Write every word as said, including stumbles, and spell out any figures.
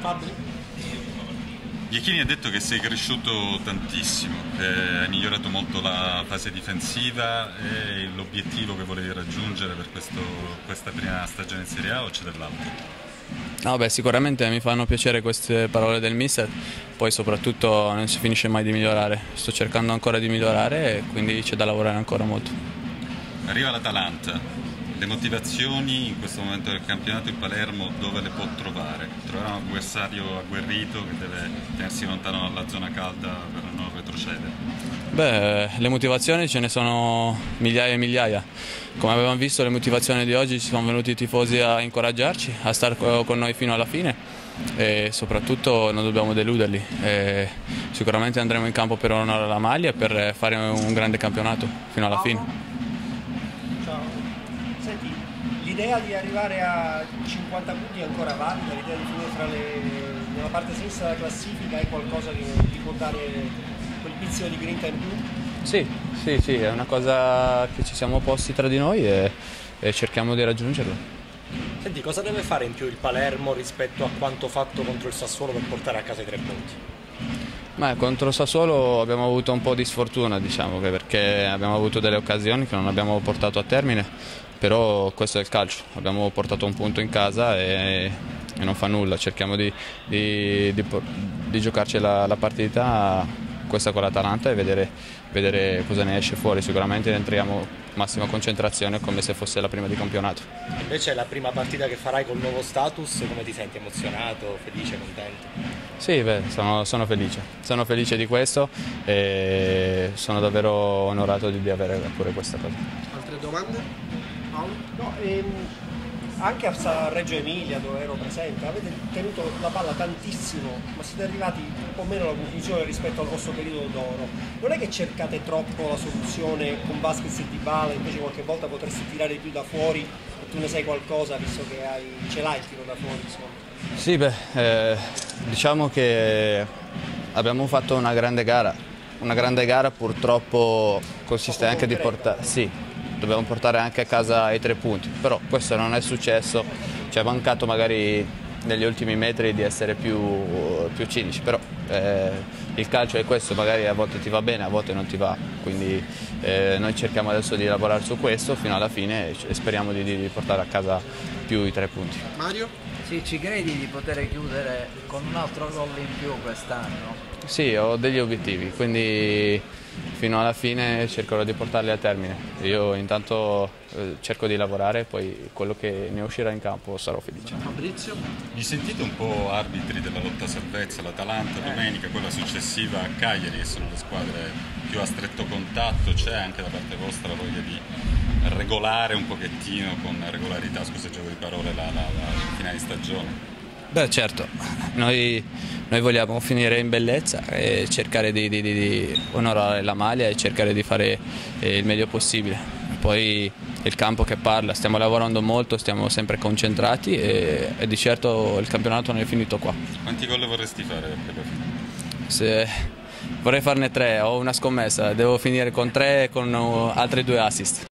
Fabri? Iachini ha detto che sei cresciuto tantissimo, che hai migliorato molto la fase difensiva e l'obiettivo che volevi raggiungere per questo, questa prima stagione in Serie A, o c'è dell'altro? No, beh, sicuramente mi fanno piacere queste parole del mister, poi soprattutto non si finisce mai di migliorare, sto cercando ancora di migliorare e quindi c'è da lavorare ancora molto. Arriva l'Atalanta. Le motivazioni in questo momento del campionato in Palermo dove le può trovare? Troverà un avversario agguerrito che deve tenersi lontano dalla zona calda per non retrocedere? Beh, le motivazioni ce ne sono migliaia e migliaia. Come avevamo visto, le motivazioni di oggi ci sono venuti i tifosi a incoraggiarci, a stare con noi fino alla fine e soprattutto non dobbiamo deluderli. E sicuramente andremo in campo per onorare la maglia e per fare un grande campionato fino alla fine. Senti, l'idea di arrivare a cinquanta punti è ancora valida, l'idea di finire fra le, nella parte sinistra della classifica è qualcosa che ti può dare quel pizzico di grinta in più? Sì, sì, sì, è una cosa che ci siamo posti tra di noi e, e cerchiamo di raggiungerlo. Senti, cosa deve fare in più il Palermo rispetto a quanto fatto contro il Sassuolo per portare a casa i tre punti? Ma contro il Sassuolo abbiamo avuto un po' di sfortuna, diciamo, perché abbiamo avuto delle occasioni che non abbiamo portato a termine, però questo è il calcio, abbiamo portato un punto in casa e, e non fa nulla, cerchiamo di, di, di, di giocarci la, la partita questa con l'Atalanta e vedere, vedere cosa ne esce fuori. Sicuramente entriamo massima concentrazione come se fosse la prima di campionato. Invece è la prima partita che farai col nuovo status, come ti senti? Emozionato, felice, contento? Sì, beh, sono, sono felice, sono felice di questo e sono davvero onorato di, di avere pure questa cosa. Altre domande? Paolo? No, ehm, anche a Reggio Emilia, dove ero presente, avete tenuto la palla tantissimo, ma siete arrivati un po' meno alla conclusione rispetto al vostro periodo d'oro. Non è che cercate troppo la soluzione con Vasquez e Dybala, invece qualche volta potresti tirare più da fuori e tu ne sai qualcosa, visto che hai, ce l'hai il tiro da fuori, insomma. Sì, beh, eh, diciamo che abbiamo fatto una grande gara, una grande gara purtroppo consiste anche di portare, sì, dobbiamo portare anche a casa i tre punti, però questo non è successo, ci è mancato magari negli ultimi metri di essere più, più cinici, però eh, il calcio è questo, magari a volte ti va bene, a volte non ti va, quindi eh, noi cerchiamo adesso di lavorare su questo fino alla fine e speriamo di, di portare a casa più i tre punti. Mario? Sì, ci credi di poter chiudere con un altro gol in più quest'anno? Sì, ho degli obiettivi, quindi fino alla fine cercherò di portarli a termine. Io intanto eh, cerco di lavorare e poi quello che ne uscirà in campo sarò felice. Fabrizio? Vi sentite un po' arbitri della lotta a salvezza, l'Atalanta domenica, quella successiva a Cagliari, che sono le squadre più a stretto contatto, c'è anche da parte vostra la voglia di regolare un pochettino con regolarità, scusa il gioco di parole, la, la, la finale di stagione? Beh, certo, noi, noi vogliamo finire in bellezza e cercare di, di, di onorare la maglia e cercare di fare eh, il meglio possibile. Poi il campo che parla, stiamo lavorando molto, stiamo sempre concentrati e, e di certo il campionato non è finito qua. Quanti gol vorresti fare per la fine? Se, vorrei farne tre, ho una scommessa, devo finire con tre e con uh, altri due assist.